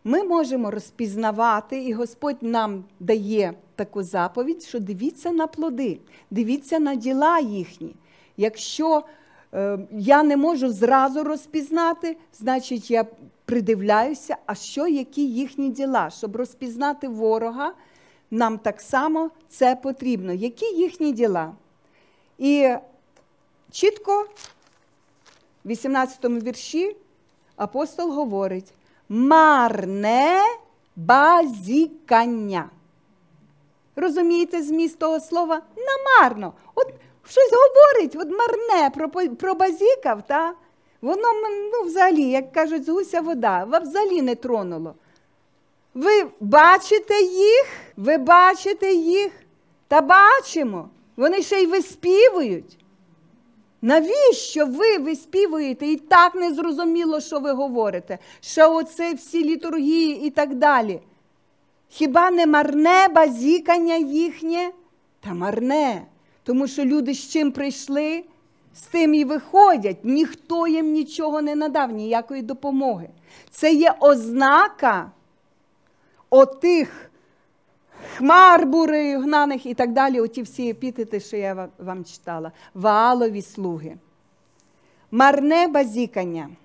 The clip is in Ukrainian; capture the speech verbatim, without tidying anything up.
ми можемо розпізнавати, і Господь нам дає таку заповідь, що дивіться на плоди, дивіться на діла їхні. Якщо е, я не можу зразу розпізнати, значить я придивляюся, а що, які їхні діла. Щоб розпізнати ворога, нам так само це потрібно. Які їхні діла? І чітко в вісімнадцятому вірші апостол говорить: марне базікання. Розумієте зміст того слова? Намарно. От щось говорить, от марне, про, про базікав, та? Воно, ну, взагалі, як кажуть, з гуся вода, взагалі не тронуло. Ви бачите їх? Ви бачите їх? Та бачимо. Вони ще й виспівують. Навіщо ви виспівуєте? І так не зрозуміло, що ви говорите. Що оце всі літургії і так далі. Хіба не марне базікання їхнє? Та марне. Тому що люди з чим прийшли, з тим і виходять. Ніхто їм нічого не надав, ніякої допомоги. Це є ознака отих хмар бурею гнаних і так далі, оті всі епітети, що я вам читала. Ваалові слуги. Марне базікання.